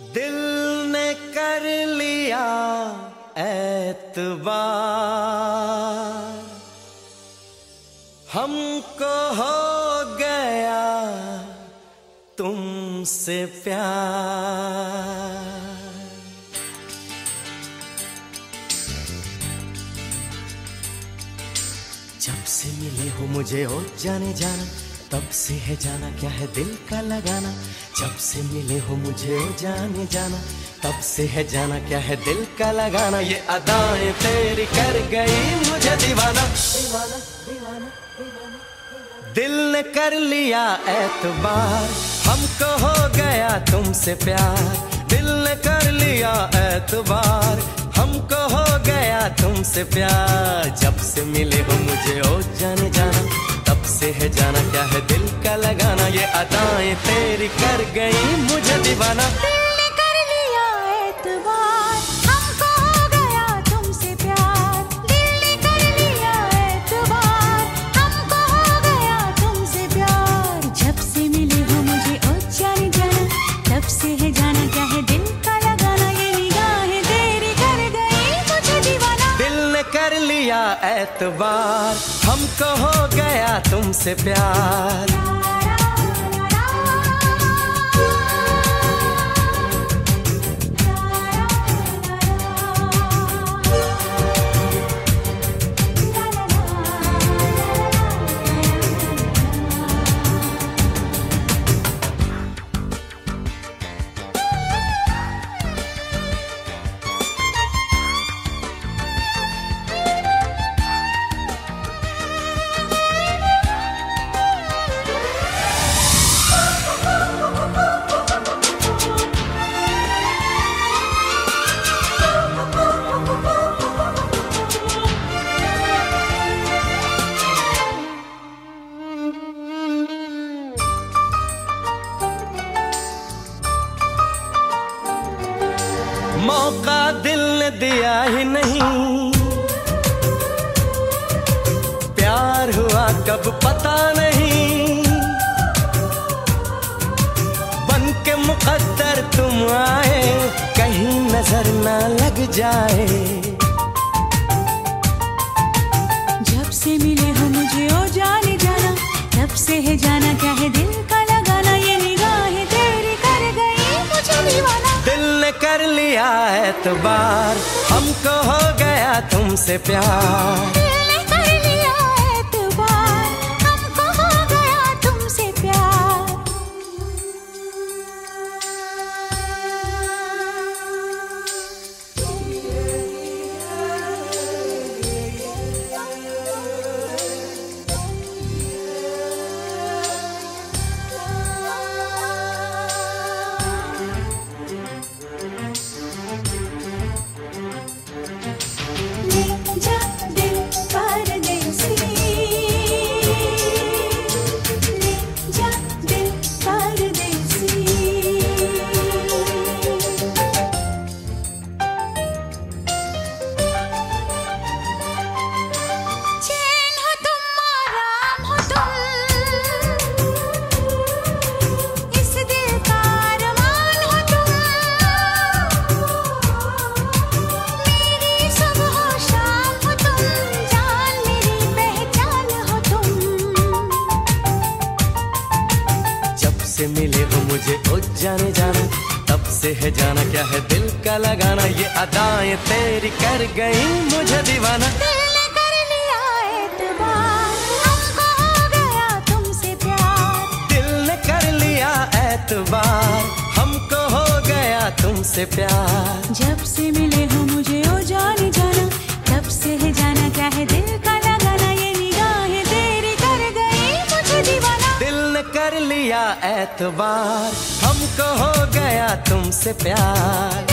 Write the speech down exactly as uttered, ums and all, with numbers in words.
दिल ने कर लिया एतबार, हमको हो गया तुमसे प्यार। जब से मिले हो मुझे ओ जाने जाना, तब से है जाना क्या है दिल का लगाना। जब से मिले हो मुझे ओ जाने जाना, तब से है जाना क्या है दिल का लगाना। ये अदाएं तेरी कर गई मुझे दीवाना, दीवाना, दीवाना, दीवाना। दिल ने कर लिया एतबार, हमको हो गया तुमसे प्यार। दिल ने कर लिया एतबार, हमको हो गया तुमसे प्यार। जब से मिले हो मुझे ओ जाने जाना, तब से है जाना क्या है दिल का लगाना। ये अदाएं तेरी कर गई मुझे दीवाना। दिल ने कर लिया एतबार, हमको हो गया तुमसे प्यार। दिल ने कर लिया एतबार, हमको हो गया तुमसे प्यार। जब से मिले हो मुझे ओ जाने जाना, तब से है जाना क्या है दिल का लगाना। ये निगाहें तेरी कर गई मुझे दीवाना। दिल ने कर लिया एतबार, हमको हो गया तुमसे प्यार। मौका दिल ने दिया ही नहीं, प्यार हुआ कब पता नहीं। बन के मुकद्दर तुम आए, कहीं नजर ना लग जाए। जब से मिले हो मुझे ओ जाने जाना, तब से है जाना क्या है दिल का लगाना। ये निगाहें तेरी कर गई मुझे दीवाना। दिल ने कर लिया एतबार, हमको हो गया तुमसे प्यार। दिल ने कर लिया एतबार, हमको हो गया तुमसे प्यार। से मिले हो मुझे ओ जाने जाना, तब से है जाना क्या है दिल का लगाना। ये अदाएं तेरी कर गई मुझे दीवाना। दिल ने कर लिया एतबार, हमको हो गया तुमसे प्यार। दिल ने कर लिया एतबार, हमको हो गया तुमसे प्यार। जब से मिले हो मुझे ओ जाने जाना, तब से है जाना क्या है दिल का लगाना। ये निगाहें तेरी कर गई मुझे दीवाना। दिल ने कर लिया एतबार, हमको हो गया तुमसे प्यार।